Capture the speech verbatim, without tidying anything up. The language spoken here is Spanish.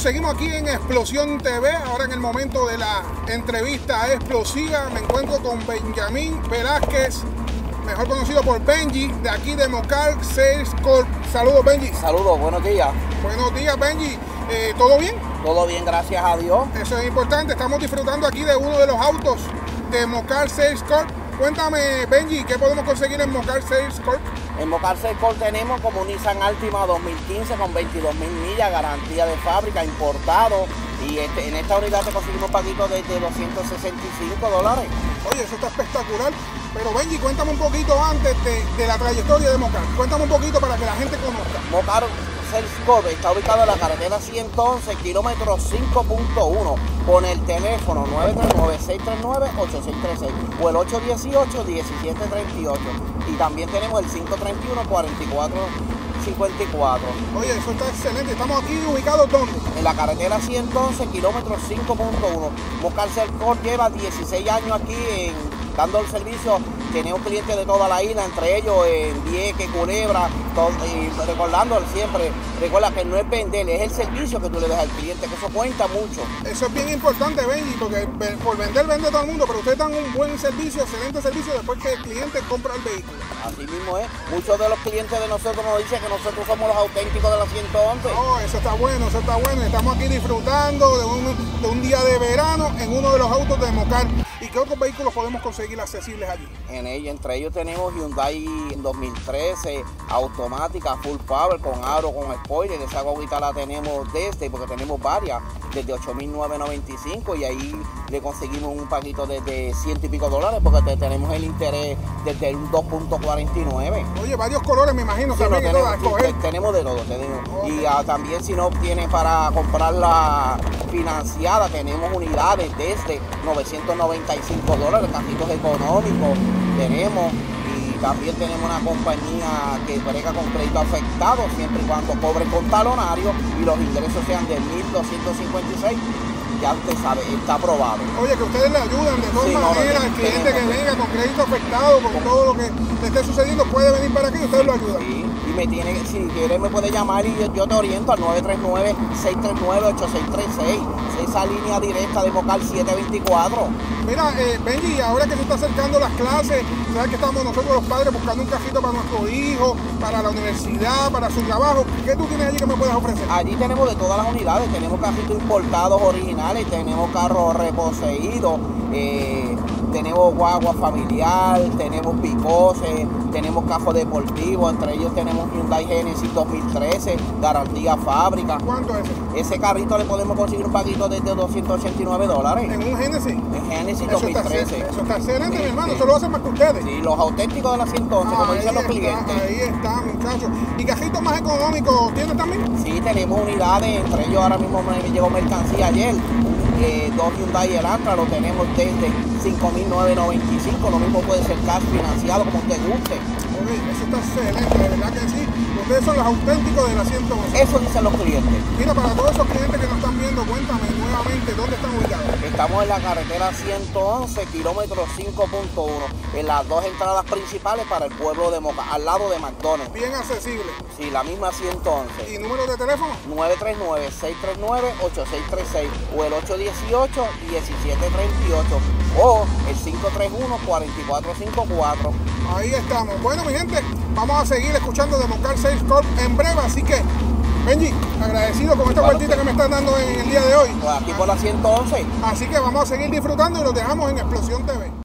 Seguimos aquí en Explosión T V, ahora en el momento de la entrevista explosiva. Me encuentro con Benjamín Velázquez, mejor conocido por Benji, de aquí de Mocar Sales Corp. Saludos, Benji. Saludos, buenos días. Buenos días, Benji. Eh, ¿Todo bien? Todo bien, gracias a Dios. Eso es importante. Estamos disfrutando aquí de uno de los autos de Mocar Sales Corp. Cuéntame, Benji, ¿qué podemos conseguir en Mocar Sales Corp? En Mocar Sales Corp tenemos como un Nissan Altima dos mil quince con veintidós mil millas, garantía de fábrica, importado. Y este, en esta unidad te conseguimos paguitos desde doscientos sesenta y cinco dólares. Oye, eso está espectacular. Pero Benji, cuéntame un poquito antes de, de la trayectoria de Mocar. Cuéntame un poquito para que la gente conozca. Mocar Sales Corp está ubicado en la carretera ciento once, kilómetro cinco punto uno, con el teléfono nueve tres nueve, seis tres nueve, ocho seis tres seis o el ocho uno ocho, uno siete tres ocho. Y también tenemos el cinco tres uno, cuatro cuatro cinco cuatro. Oye, eso está excelente. Estamos aquí ubicados ¿dónde? En la carretera ciento once, kilómetro cinco punto uno. Mocar Sales Corp lleva dieciséis años aquí en, dando el servicio. Tenemos clientes de toda la isla, entre ellos en Vieques, Culebra, todo, y recordándole siempre, recuerda que no es vender, es el servicio que tú le das al cliente, que eso cuenta mucho. Eso es bien importante, Benji, porque por vender, vende todo el mundo, pero ustedes dan un buen servicio, excelente servicio después que el cliente compra el vehículo. Así mismo es. Muchos de los clientes de nosotros nos dicen que nosotros somos los auténticos de la ciento once. No, eso está bueno, eso está bueno. Estamos aquí disfrutando de un, de un día de verano en uno de los autos de Mocar. ¿Y qué otros vehículos podemos conseguir accesibles allí? En ellos, entre ellos tenemos Hyundai dos mil trece, automática, full power, con aro, con spoiler. Esa guaguita la tenemos desde, porque tenemos varias, desde ocho mil novecientos noventa y cinco, y ahí le conseguimos un paquito desde ciento y pico dólares, porque te, tenemos el interés desde un dos punto cuarenta y nueve. Oye, varios colores me imagino, sí, también, no, todas, tenemos, te, tenemos de todo. Tenemos. Okay. Y uh, también si no tienes para comprarla financiada, tenemos unidades desde novecientos noventa y cinco dólares, cajitos económicos tenemos. Y también tenemos una compañía que brega con crédito afectado siempre y cuando cobre con talonario y los ingresos sean de mil doscientos cincuenta y seis. Ya usted sabe, está aprobado. Oye, que ustedes le ayudan de todas sí, maneras, no, el cliente que venga con crédito afectado, con todo lo que le esté sucediendo, puede venir para aquí y ustedes lo ayudan. Sí, y me tiene, si quiere me puede llamar y yo, yo te oriento al nueve tres nueve, seis tres nueve, ocho seis tres seis, esa línea directa de Mocar siete veinticuatro. Mira, eh, Benji, ahora que se está acercando las clases, sabes que estamos nosotros los padres buscando un cajito para nuestro hijo, para la universidad, para su trabajo. ¿Qué tú tienes allí que me puedas ofrecer? Allí tenemos de todas las unidades, tenemos cajitos importados originales, tenemos carros reposeídos, eh, tenemos guagua familiar, tenemos picoses, tenemos cajos deportivos, entre ellos tenemos Hyundai Genesis dos mil trece, garantía fábrica. ¿Cuánto es ese? Ese carrito le podemos conseguir un paquito desde doscientos ochenta y nueve dólares. ¿En un Genesis? En Genesis eso dos mil trece. Está, eso está excelente, sí, mi hermano, sí. Eso lo hacen más que ustedes. Sí, los auténticos de la ciento once, ah, como dicen los clientes. Ahí está, muchachos. ¿Y cajitos más económicos tienes también? Sí, tenemos unidades, entre ellos ahora mismo me llegó mercancía ayer. Eh, dos Hyundai Elantra lo tenemos desde cinco mil novecientos noventa y cinco, lo mismo puede ser cash financiado como usted guste. Oye, eso está excelente, de verdad que sí. Ustedes son los auténticos de la ciento once. Eso dicen los clientes. Mira, para todos esos clientes que nos están viendo, cuéntame nuevamente dónde están ubicados. Estamos en la carretera ciento once, kilómetro cinco punto uno, en las dos entradas principales para el pueblo de Mocar, al lado de McDonald's. Bien accesible. Sí, la misma ciento once. ¿Y número de teléfono? nueve tres nueve, seis tres nueve, ocho seis tres seis o el ocho uno ocho, uno siete tres ocho o el cinco tres uno, cuatro cuatro cinco cuatro. Ahí estamos. Bueno, mi gente, vamos a seguir escuchando de Mocar Sales Corp en breve, así que Benji, agradecido con esta vueltita que me están dando en el día de hoy. Pues aquí por la ciento once. Así que vamos a seguir disfrutando y los dejamos en Explosión T V.